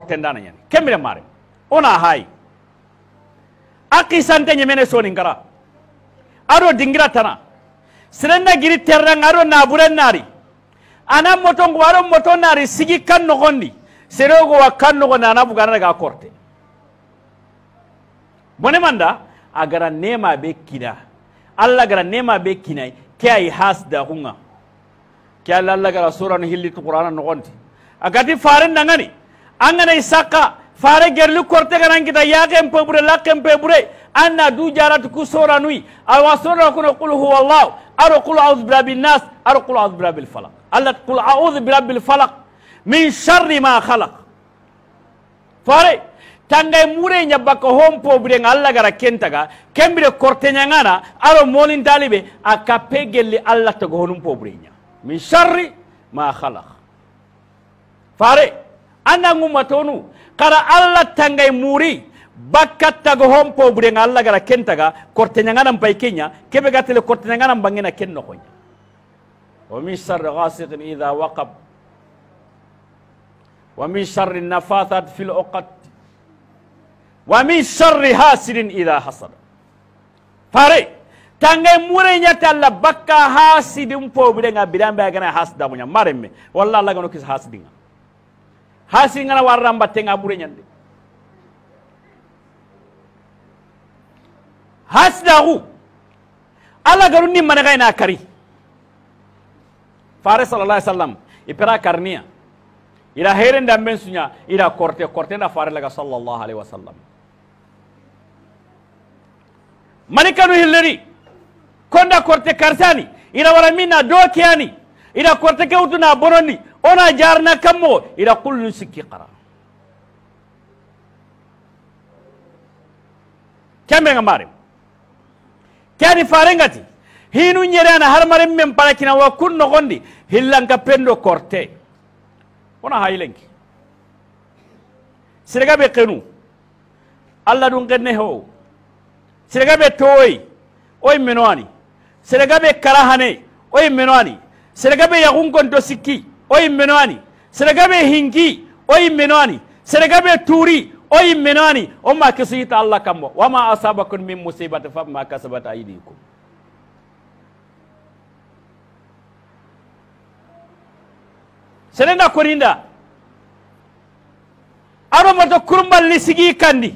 tendana yani kemire mare ona hay akisante nyemene soni ngara aro dingira tana serenna giri terrang aro naburen nari ana moto ngwaro moto nari sigi kan no gondi serogo wa kan no gona na bugana ga korte bone manda agara nema be kida alla gara nema be kinai ke ay hasda hunga ke alla gara sura no hilli qur'ana no gondi agati faren nangani angana Ishaaqa fare gerlu korte ganan kita yaqem pebure laqem pebure anna du jarat ku sura nui awa sura kuno qul huwa allah aro qul a'udhu birabbin nas aro qul a'udhu birabbil falaq alla qul a'udhu birabbil falaq min sharri ma khalaq fare tangay mure nyabaka hompo bure ngalla gara kentaga kembire korte nyangana aro molin talibe akape gelli alla to go honum po bure nya min sharri ma khalaq fare anda ngumatonu kara alla tangay muri bakata go hompo bure ngalla gara kentaga korte nyangana mpai kenya kebe gatele korte nyangana bangena kenno konya wa min sharri ghasiqin idha waqab wa min sharri nafathat fil uqad wa min sharri hasidin idha hasad fare tangay mure nyata alla bakka hasidin po bure nga bidambe gana hasda munya maremme wallahi Allah gano kis hasidinga hasidinga na waramba tenga bure nyande hasdahu Allah garu ni mana gaina kari fare sallallahu alaihi wasallam ipera karnia ila heren damben sunya ila korte na fare laga sallallahu alaihi wasallam manikanu hilleri konda korte karsani ila wala minna dokiani ila korte kewtuna boroni ona jarna kammo ila kullu sikki qara kambe ngamare kani farengati hinu nyerana har mare mem parakina wa kunno gondi hillanka pendo korte ona haylenki sirga be qenu alla dun qenne ho sirga be toy oy menwani sirga be karahane oy menwani sirga be yagun konto sikki oy menwani sirga be hingi oy menwani sirga be turi oy menwani o ma kisita Allah kammo wama asabakum min musibati fa ma kasabat aydikum serenda korinda aro moto kurbal lisigi kandi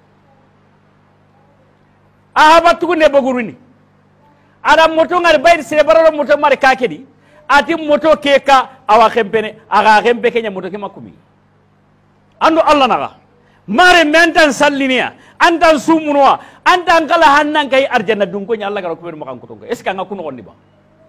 ahaba tugunde boguruni ada moto ngar bayr sire bararo moto mare kakedi ati moto keka awa khempene aga khempe kenya moto kema kumi ando Allah naga mare mentan sallinia antan sumunwa antan kala hannan kay arjana dunko nya Allah garo ko makan kutongo est ce que nga kuno onni ba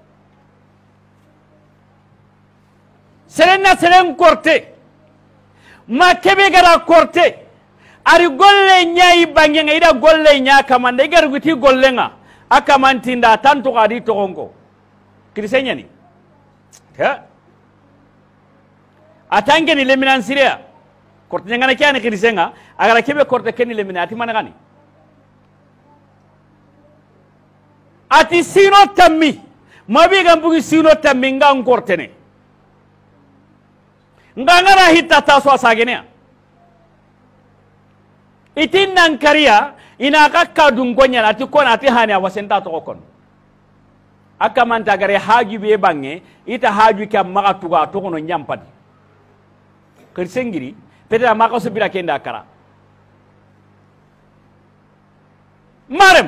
serena seren korte ma kebe gara korte ari golle nyaayi bangi nga ida golle nyaa kamande gar guti golle nga akamantinda tantu kadi togongo krisenya ni ha atange ni leminan siria korte nyangana kyani krisenga agara kebe korte keni leminati managani ati sino tammi mabi gambugi sino tammi ngang kortene ngangara hitta taso asagenea itin nan kariya ina kakka dungonya ati kona ati hani awasenta to kon akamanta gare haaju be bange ita haaju kam maga tuga to kono nyampadi kersengiri peda maka subira kenda kara marem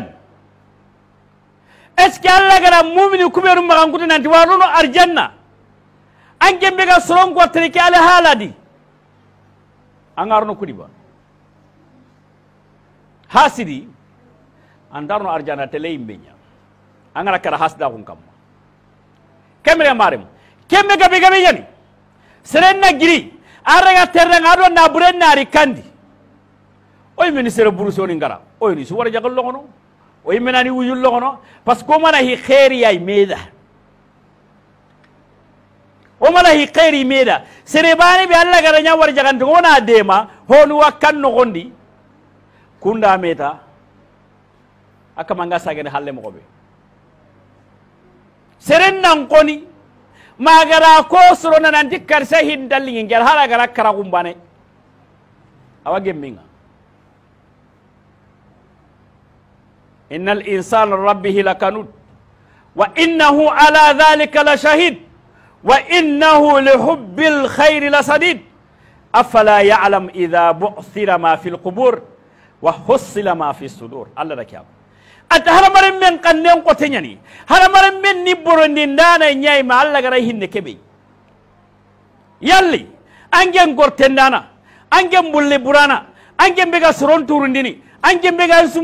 eske alla gara mu'minu kuberu maga ngutu nanti waruno arjanna ange mega soron ko trike ala haladi angarno kudiba hasidi andarno arjana tele imbenya angara kara hasda kun kam kemre marem kemme gabe yani serenna giri araga terra ngado na burenari kandi oy ministre burusoni ngara oy ni suwara jagal logono oy menani wuyul logono parce que mana hi khairi ay meda o mala hi khairi meda serebani bi alla gara nya war jaganto wona dema honu wakkan no gondi kunda meta akamanga sagene halle mo be serennan koni magara ko soro nan dikkar sahin dalli ngel hala gara kara gumbane awage minga innal insana rabbihi lakanud wa innahu ala dhalika la shahid wa innahu lihubbil khairi lasadid afala ya'lam idha bu'thira ma fil qubur wa hussila ma fi sudur alla rakab ata haramaren men kannen ko tenyani haramaren men ni borondi ndana nyai ma alla gara hinne kebe yalli angen gortendana angen bulle burana angen bega soron turundini angen bega